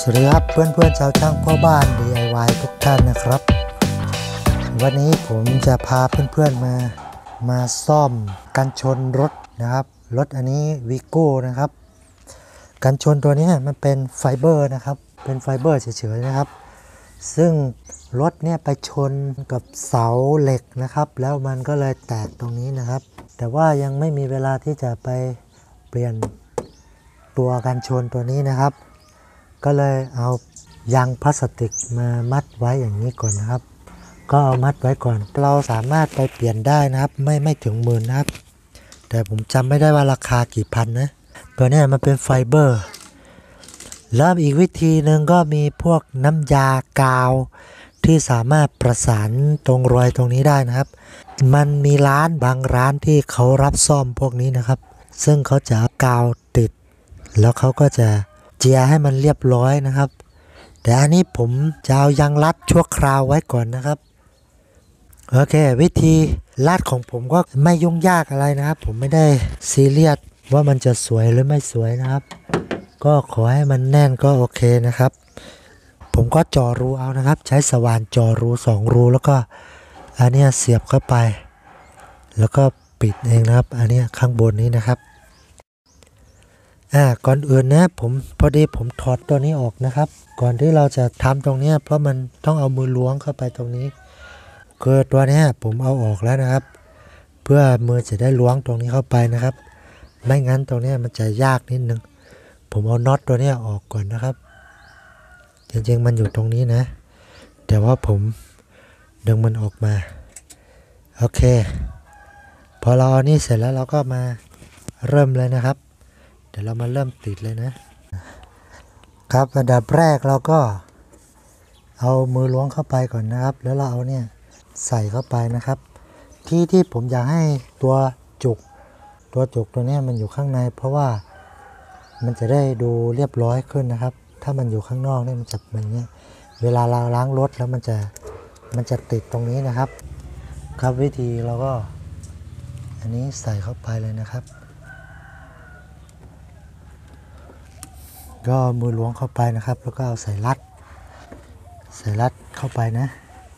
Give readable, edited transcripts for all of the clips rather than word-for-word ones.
สวัสดีครับเพื่อนๆชาวช่างพ่อบ้าน DIY ทุกท่านนะครับวันนี้ผมจะพาเพื่อนๆมาซ่อมกันชนรถนะครับรถอันนี้วีโก้นะครับกันชนตัวนี้มันเป็นไฟเบอร์นะครับเป็นไฟเบอร์เฉยๆนะครับซึ่งรถเนี่ยไปชนกับเสาเหล็กนะครับแล้วมันก็เลยแตกตรงนี้นะครับแต่ว่ายังไม่มีเวลาที่จะไปเปลี่ยนตัวกันชนตัวนี้นะครับก็เลยเอายางพลาสติกมามัดไว้อย่างนี้ก่อนนะครับก็เอามัดไว้ก่อนเราสามารถไปเปลี่ยนได้นะครับไม่ถึงหมื่นนะครับแต่ผมจำไม่ได้ว่าราคากี่พันนะตัวนี้มันเป็นไฟเบอร์แล้วอีกวิธีหนึ่งก็มีพวกน้ำยากาวที่สามารถประสานตรงรอยตรงนี้ได้นะครับมันมีร้านบางร้านที่เขารับซ่อมพวกนี้นะครับซึ่งเขาจะเอากาวติดแล้วเขาก็จะเจียให้มันเรียบร้อยนะครับแต่อันนี้ผมจะเอายางรัดชั่วคราวไว้ก่อนนะครับโอเควิธีรัดของผมก็ไม่ยุ่งยากอะไรนะครับผมไม่ได้ซีเรียสว่ามันจะสวยหรือไม่สวยนะครับก็ขอให้มันแน่นก็โอเคนะครับผมก็จ่อรูเอานะครับใช้สว่านจ่อรู2รูแล้วก็อันนี้เสียบเข้าไปแล้วก็ปิดเองนะครับอันนี้ข้างบนนี้นะครับก่อนอื่นนะพอดีผมถอดตัวนี้ออกนะครับก่อนที่เราจะทำตรงนี้เพราะมันต้องเอามือล้วงเข้าไปตรงนี้คือตัวนี้ผมเอาออกแล้วนะครับเพื่อมือจะได้ล้วงตรงนี้เข้าไปนะครับไม่งั้นตรงนี้มันจะยากนิดนึงผมเอาน็อตตัวนี้ออกก่อนนะครับจริงๆมันอยู่ตรงนี้นะแต่ว่าผมดึงมันออกมาโอเคพอเราเอานี่เสร็จแล้วเราก็มาเริ่มเลยนะครับเดี๋ยวเรามาเริ่มติดเลยนะครับอันดับแรกเราก็เอามือล้วงเข้าไปก่อนนะครับแล้วเราเอาเนี่ยใส่เข้าไปนะครับที่ผมอยากให้ตัวจุกตัวนี้มันอยู่ข้างในเพราะว่ามันจะได้ดูเรียบร้อยขึ้นนะครับถ้ามันอยู่ข้างนอกเนี่ยมันจะแบบนี้เวลาเราล้างรถแล้วมันจะติดตรงนี้นะครับครับวิธีเราก็อันนี้ใส่เข้าไปเลยนะครับก็มือล้วงเข้าไปนะครับแล้วก็เอาใส่รัดเข้าไปนะ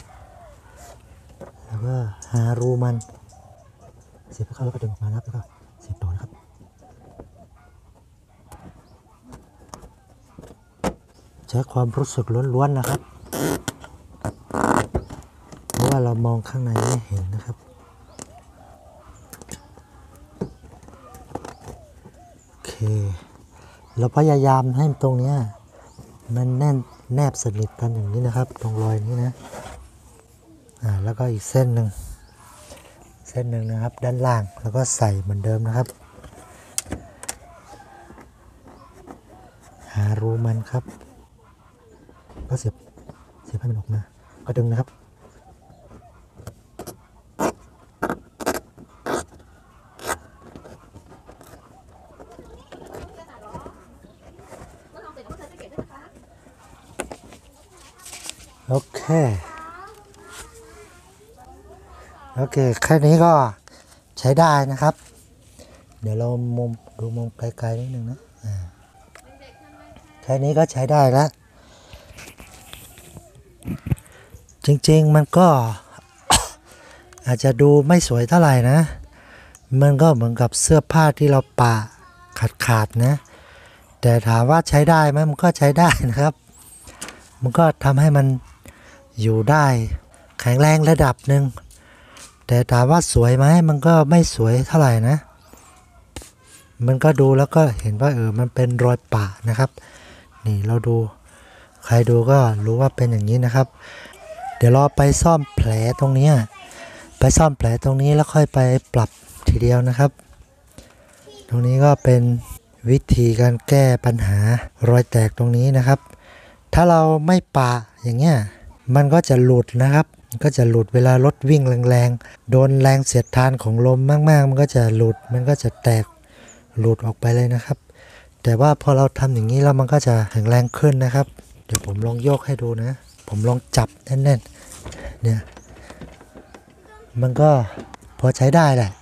แล้วก็หารูมันเสียบเข้าแล้วก็ดึงออกมานะครับแล้วก็เสียบต่อนะครับใช้ความรู้สึกล้วนๆนะครับเพราะว่าเรามองข้างในไม่เห็นนะครับโอเคเราพยายามให้ตรงนี้มันแนบสนิทกันอย่างนี้นะครับตรงรอยนี้นะแล้วก็อีกเส้นหนึ่งนะครับด้านล่างแล้วก็ใส่เหมือนเดิมนะครับหารูมันครับก็เสียบให้มันออกมาก็ดึงนะครับโอเคแค่นี้ก็ใช้ได้นะครับเดี๋ยวเราดูมุมไกลๆนิดนึงนะแค่นี้ก็ใช้ได้แล้วจริงๆมันก็ อาจจะดูไม่สวยเท่าไหร่นะมันก็เหมือนกับเสื้อผ้าที่เราปะขาดนะแต่ถามว่าใช้ได้ไหมมันก็ใช้ได้นะครับมันก็ทำให้มันอยู่ได้แข็งแรงระดับหนึ่งแต่ถามว่าสวยไหมมันก็ไม่สวยเท่าไหร่นะมันก็ดูแล้วก็เห็นว่ามันเป็นรอยปะนะครับนี่เราดูใครดูก็รู้ว่าเป็นอย่างนี้นะครับเดี๋ยวเราไปซ่อมแผลตรงนี้แล้วค่อยไปปรับทีเดียวนะครับตรงนี้ก็เป็นวิธีการแก้ปัญหารอยแตกตรงนี้นะครับถ้าเราไม่ปะอย่างเงี้ยมันก็จะหลุดนะครับก็จะหลุดเวลารถวิ่งแรงๆโดนแรงเสียดทานของลมมากๆมันก็จะหลุดมันก็จะแตกหลุดออกไปเลยนะครับแต่ว่าพอเราทำอย่างนี้แล้วมันก็จะแข็งแรงขึ้นนะครับเดี๋ยวผมลองโยกให้ดูนะผมลองจับแน่นๆเนี่ยมันก็พอใช้ได้แหละ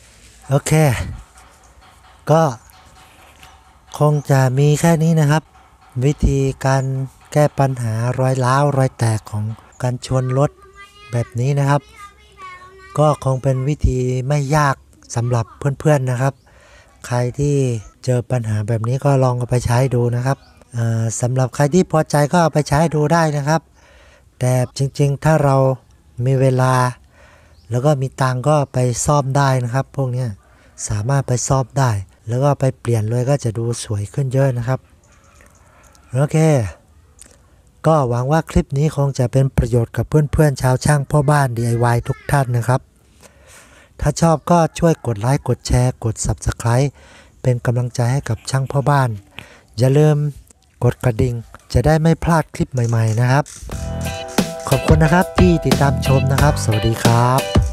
โอเคก็คงจะมีแค่นี้นะครับวิธีการแก้ปัญหารอยร้าวรอยแตกของการชนรถแบบนี้นะครับก็คงเป็นวิธีไม่ยากสำหรับเพื่อนๆนะครับใครที่เจอปัญหาแบบนี้ก็ลองเอาไปใช้ดูนะครับสำหรับใครที่พอใจก็เอาไปใช้ดูได้นะครับแต่จริงๆถ้าเรามีเวลาแล้วก็มีตังก็ไปซ่อมได้นะครับพวกนี้สามารถไปซ่อมได้แล้วก็ไปเปลี่ยนเลยก็จะดูสวยขึ้นเยอะนะครับโอเคก็หวังว่าคลิปนี้คงจะเป็นประโยชน์กับเพื่อนๆชาวช่างพ่อบ้าน DIY ทุกท่านนะครับถ้าชอบก็ช่วยกดไลค์กดแชร์กด Subscribe เป็นกำลังใจให้กับช่างพ่อบ้านอย่าลืมกดกระดิ่งจะได้ไม่พลาดคลิปใหม่ๆนะครับขอบคุณนะครับที่ติดตามชมนะครับสวัสดีครับ